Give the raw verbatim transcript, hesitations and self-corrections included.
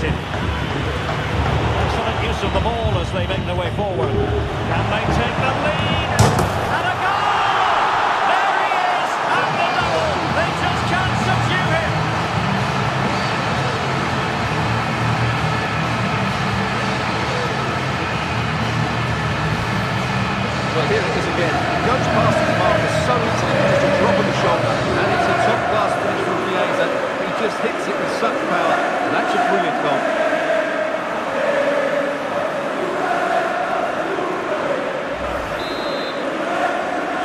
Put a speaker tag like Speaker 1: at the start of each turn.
Speaker 1: created. Excellent use of the ball as they make their way forward. Can they take the lead?